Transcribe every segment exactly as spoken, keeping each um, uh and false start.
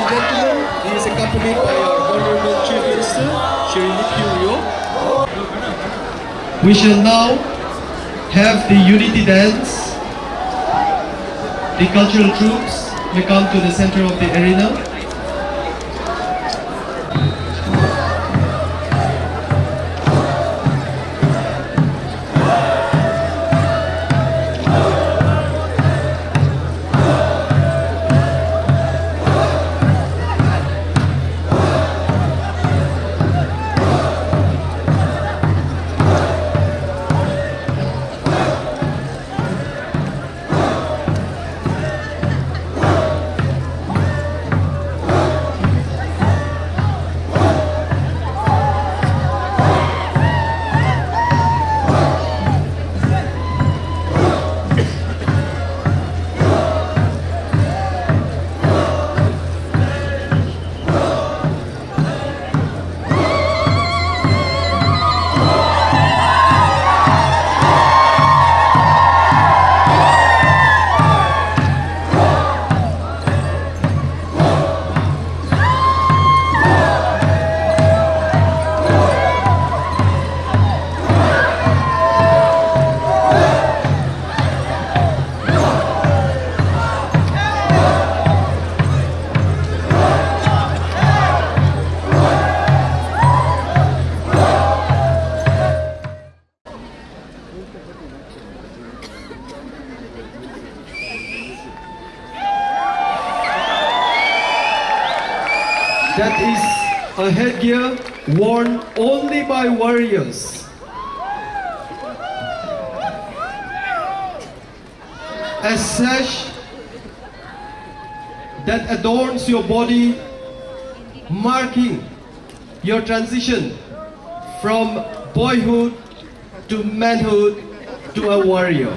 and gentlemen, he is accompanied by our Honorable Chief Minister, Shri D I P R. We shall now have the unity dance. The cultural troops may come to the center of the arena. That is a headgear worn only by warriors. A sash that adorns your body, marking your transition from boyhood to manhood to a warrior.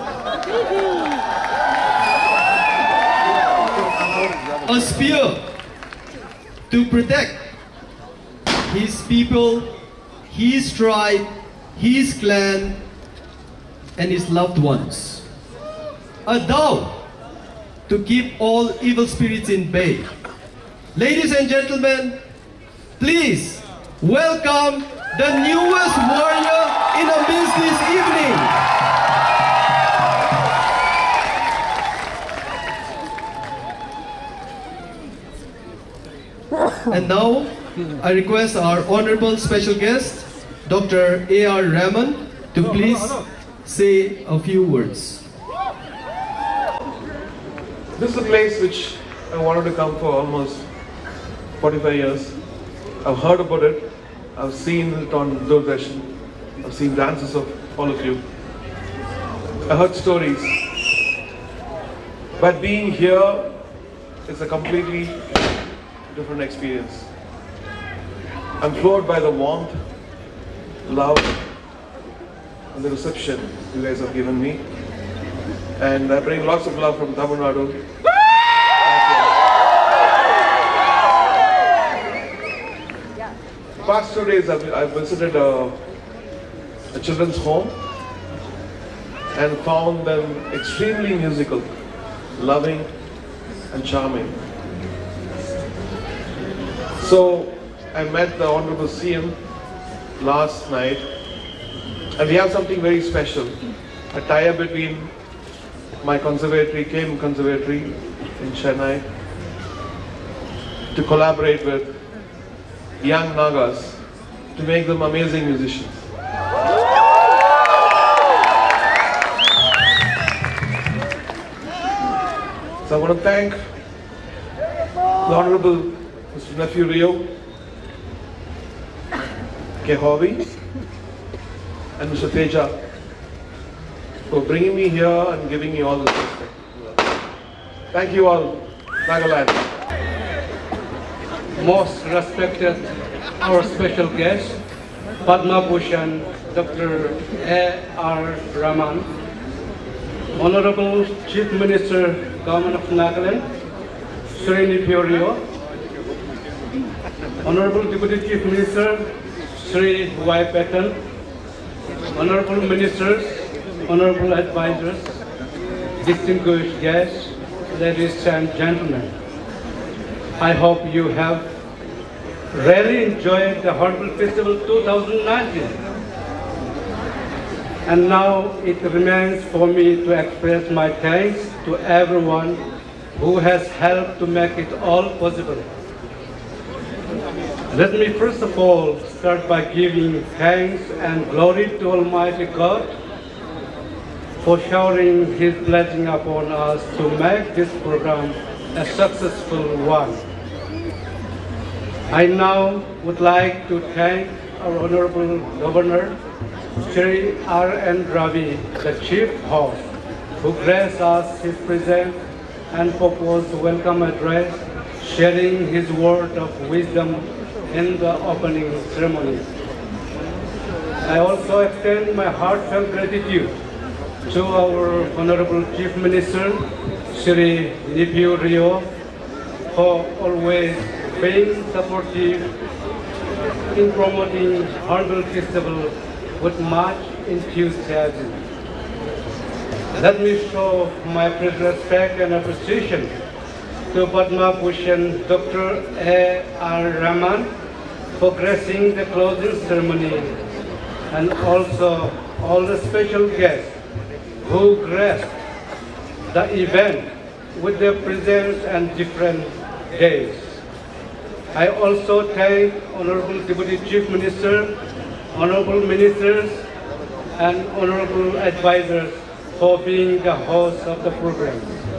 A spear to protect his people, his tribe, his clan, and his loved ones. A dove to keep all evil spirits in bay. Ladies and gentlemen, please welcome the newest warrior in our midst this evening. And now, I request our honorable special guest, Doctor A R Rahman, to please say a few words. This is a place which I wanted to come for almost forty-five years. I've heard about it, I've seen it on Doordarshan, I've seen dances of all of you. I heard stories. But being here is a completely different experience. I'm floored by the warmth, love, and the reception you guys have given me. And I bring lots of love from Tamil Nadu. Past two days I've, I've visited a, a children's home and found them extremely musical, loving, and charming. So I met the Honorable C M last night, and we have something very special, a tie-up between my conservatory, K M Conservatory in Chennai, to collaborate with young Nagas to make them amazing musicians. So I want to thank the Honorable Mister Nephew Rio, Kehovi, and Mister Teja for bringing me here and giving me all this respect. Thank you all, Nagaland. Most respected, our special guest, Padma Bhushan, Doctor A R Rahman, Honorable Chief Minister, Government of Nagaland, Shri D I P R, Honorable Deputy Chief Minister, Shri Y. Patan, Honorable Ministers, Honorable Advisors, distinguished guests, ladies and gentlemen. I hope you have really enjoyed the Hornbill Festival two thousand nineteen. And now it remains for me to express my thanks to everyone who has helped to make it all possible. Let me first of all start by giving thanks and glory to Almighty God for showering His blessing upon us to make this program a successful one. I now would like to thank our Honorable Governor, Shri R N Ravi, the Chief Host, who graced us his presence and proposed welcome address, sharing his word of wisdom in the opening ceremony. I also extend my heartfelt gratitude to our Honorable Chief Minister, Shri Nephew Rio, for always being supportive in promoting Hornbill Festival with much enthusiasm. Let me show my respect and appreciation to Padma Bhushan Doctor A R Rahman for gracing the closing ceremony, and also all the special guests who graced the event with their presence and different days. I also thank Honorable Deputy Chief Minister, Honorable Ministers, and Honorable Advisors for being the host of the program.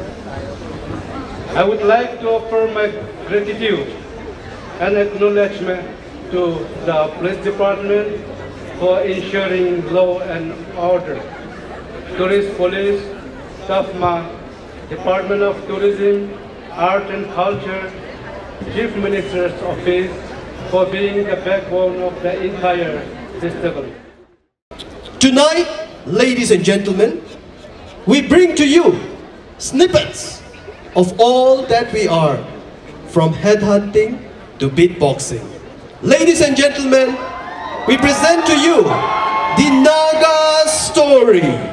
I would like to offer my gratitude and acknowledgement to the Police Department for ensuring law and order, Tourist Police, S A F M A, Department of Tourism, Art and Culture, Chief Minister's Office for being the backbone of the entire festival. Tonight, ladies and gentlemen, we bring to you snippets of all that we are, from headhunting to beatboxing. Ladies and gentlemen, we present to you the Naga story.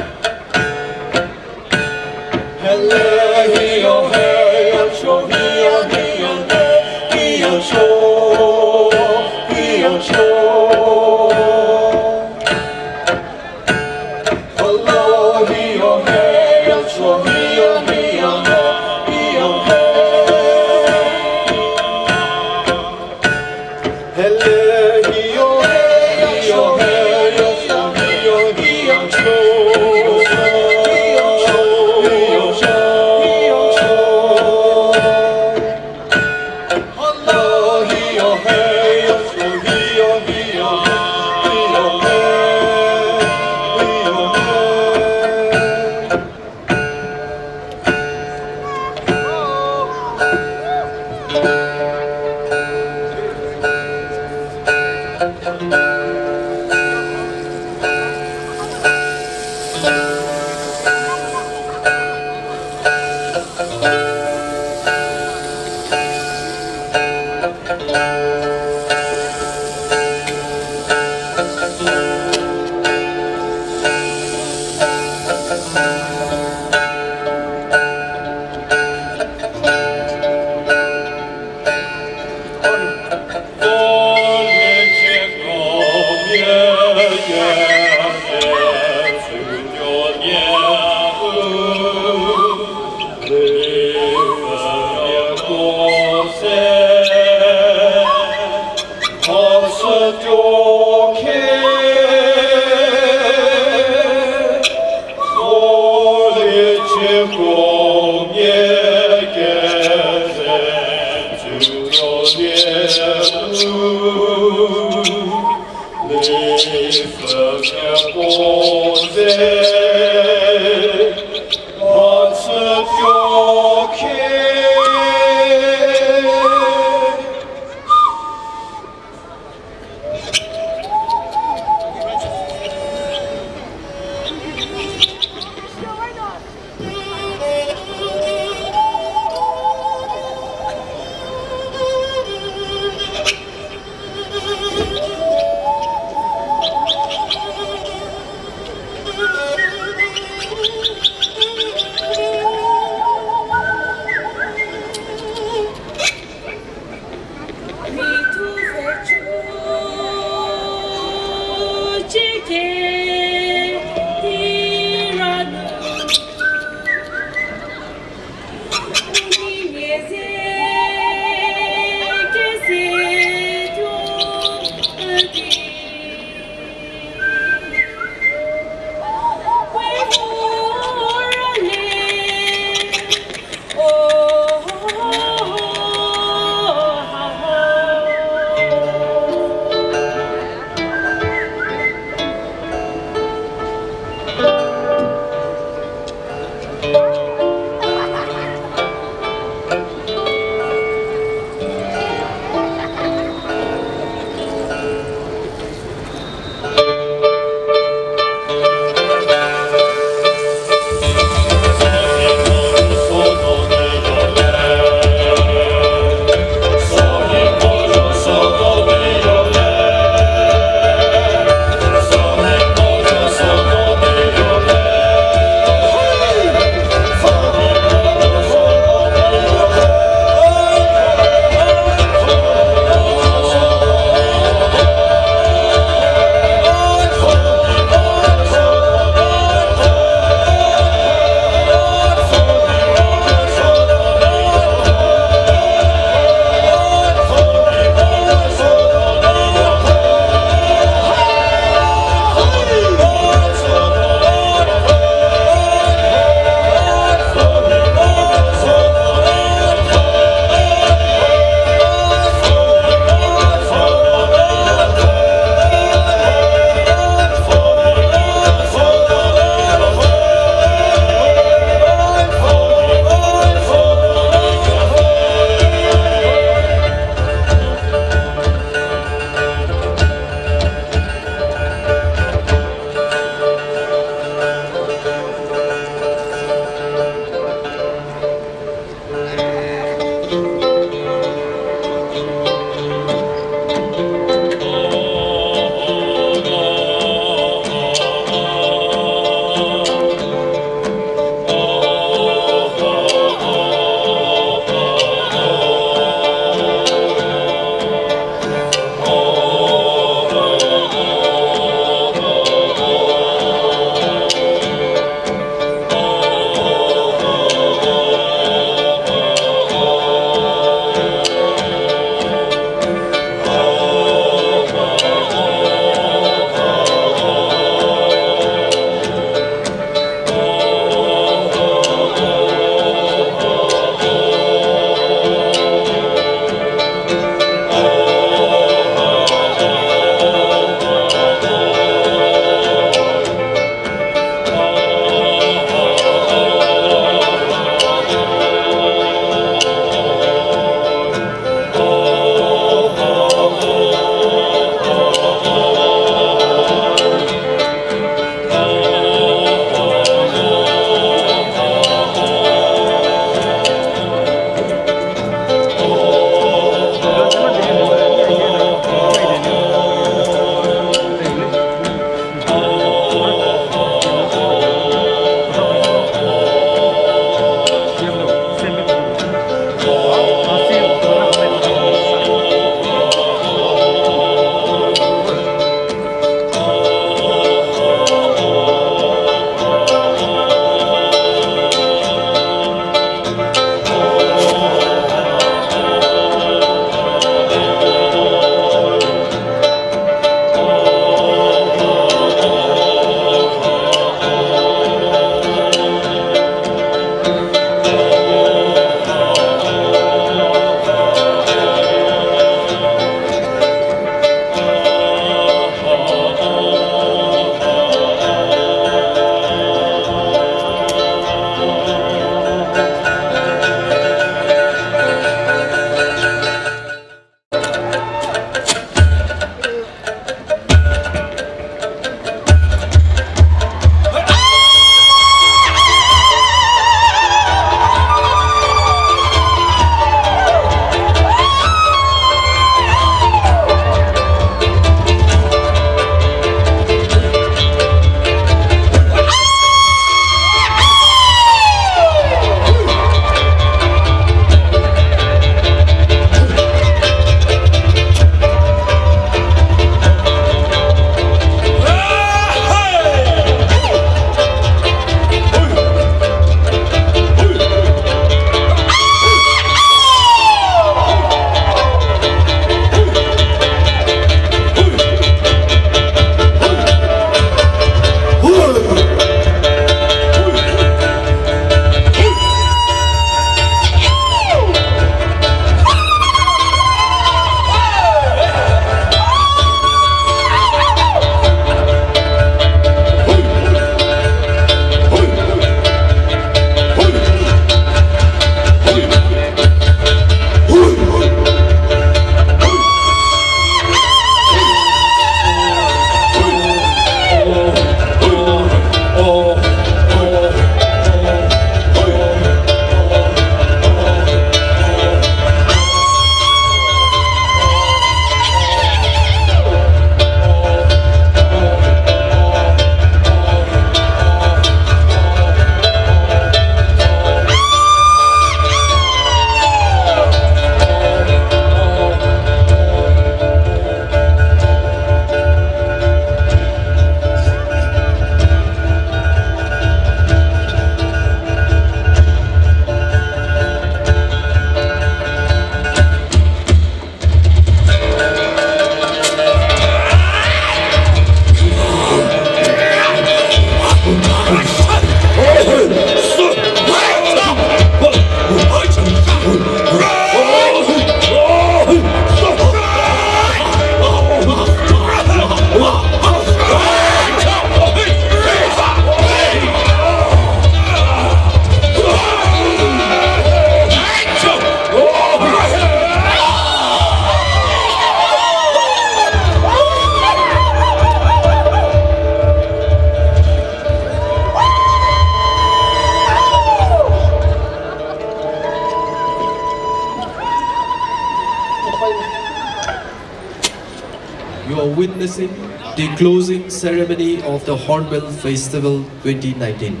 witnessing the closing ceremony of the Hornbill Festival twenty nineteen.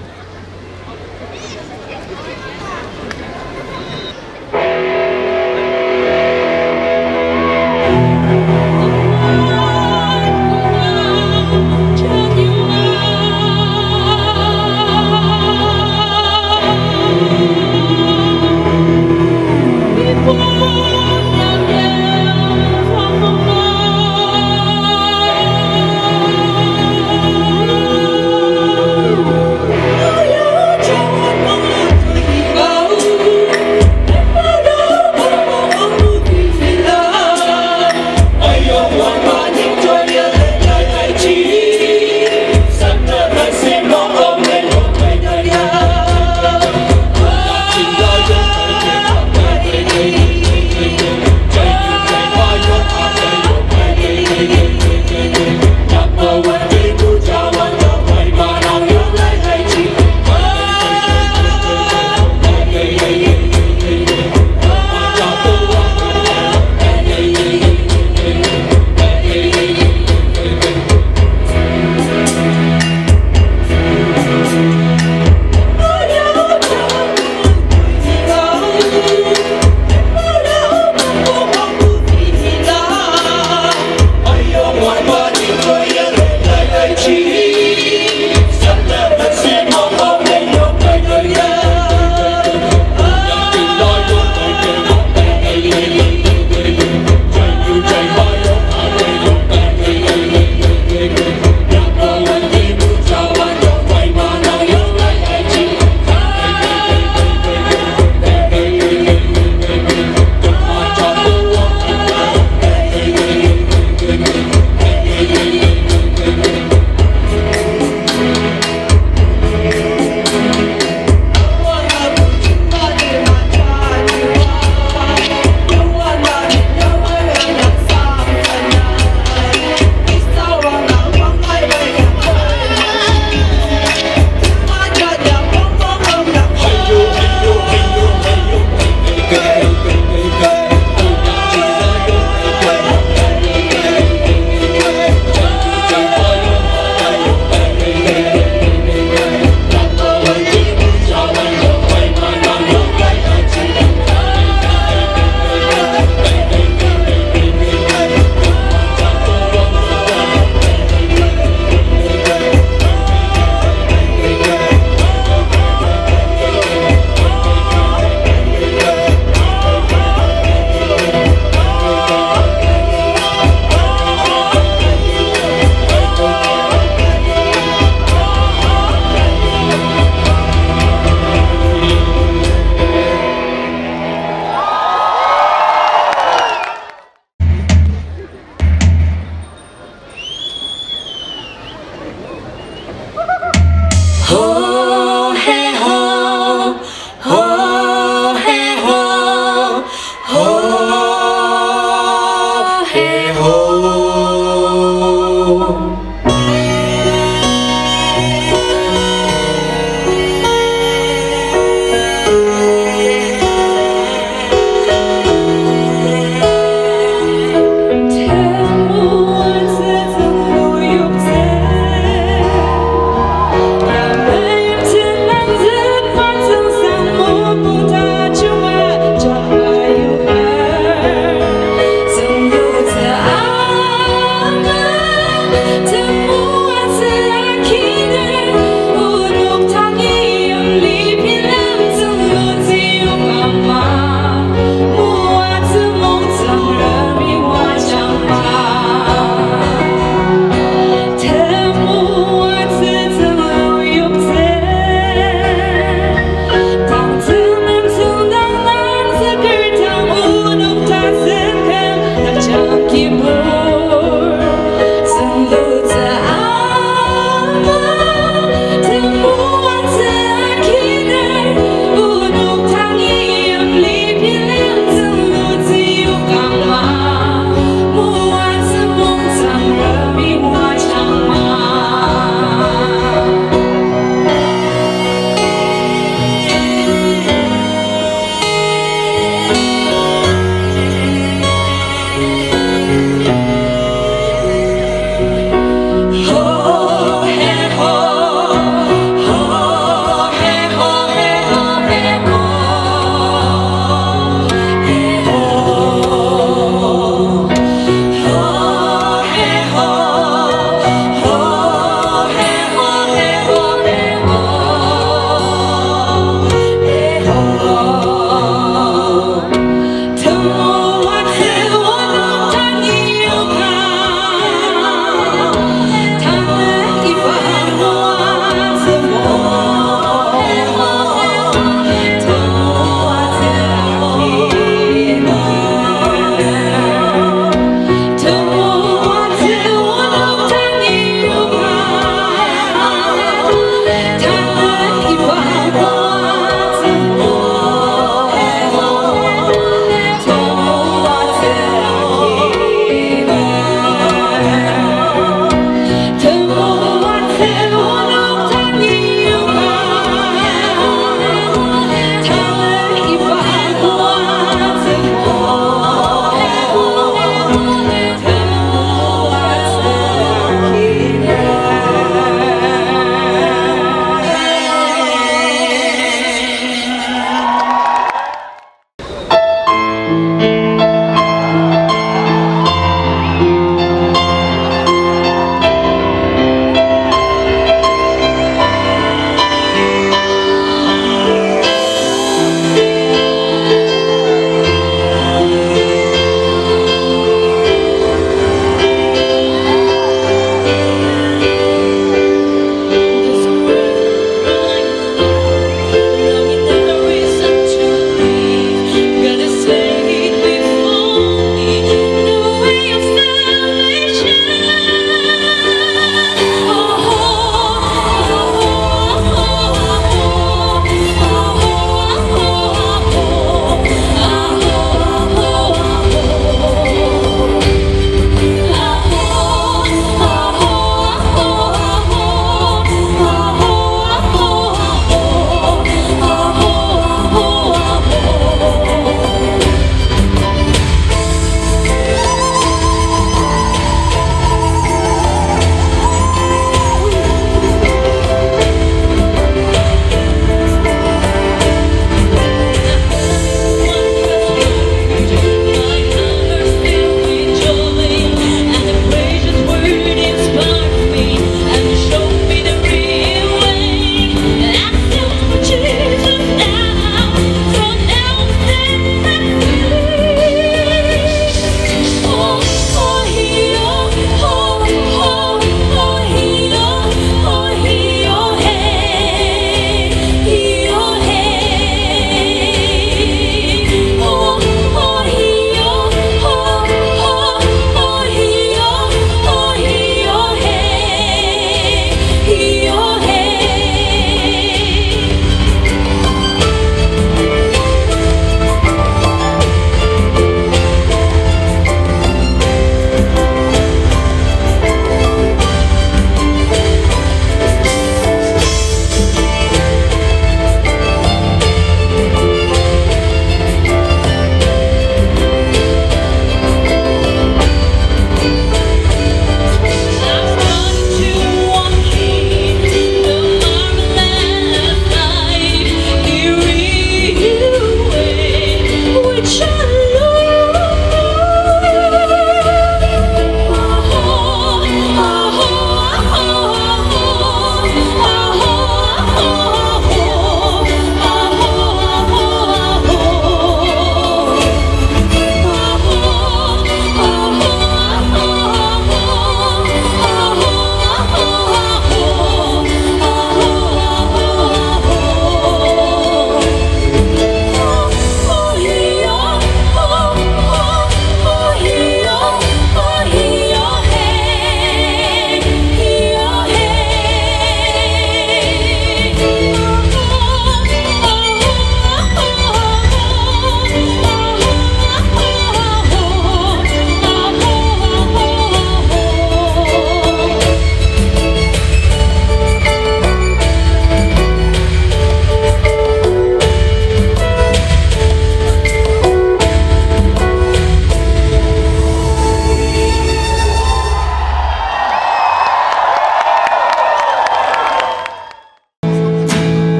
Oh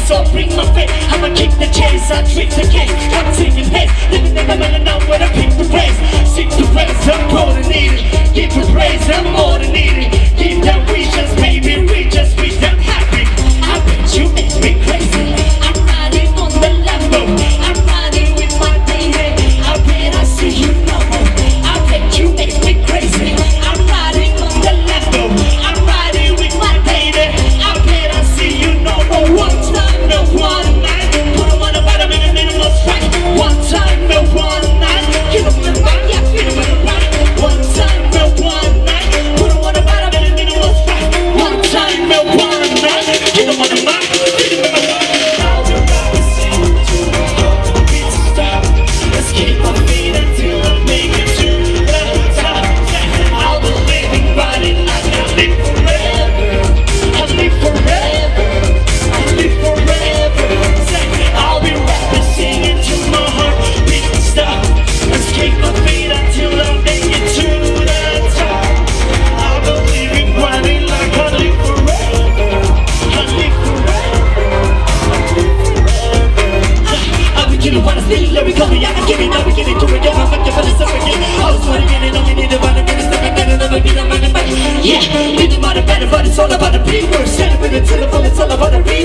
so bring my faith. I'ma kick the chase, I treat the case. I'm singing hits, living in the middle now where I pick the race. Sing the praise, I'm more than needed. Give the praise, I'm more than needed. Give them wishes, baby, we just wish them happy. I bet you make me crazy. I'm riding on the Lambo, I'm riding with my baby. I bet I see you know. I bet you make me crazy. I'm riding on the Lambo, I'm riding with my baby. I bet I see you know. One time, no one night. Put a one about a minute, minute must fight. One time, no one night. Get up in the back, yeah, feel it right. One time, no one night. Put a one about a minute, minute must fight. One time, no one night. Get up on the mic, feel it right. I'll be rapping, singing to the heart, the beat to stop. Let's keep my feet until I make it to the top. I'll be living, riding like I live forever. I live forever. I live forever. I'll be rapping, singing to my heart, beat to stop. Let's keep my feet until I make it to the top. I'll be living, riding like I live forever. I live forever. I live forever. I'll be killing what I still lyrical. Yeah, I'm getting, I'll be getting to it. Yo, I'm fucking for the stuff again. I was sweating in it, only need to find a minute, step and then never be the man in my. Yeah, need to mind better, but it's all about the people. Stand up in the telephone, it's all about the real.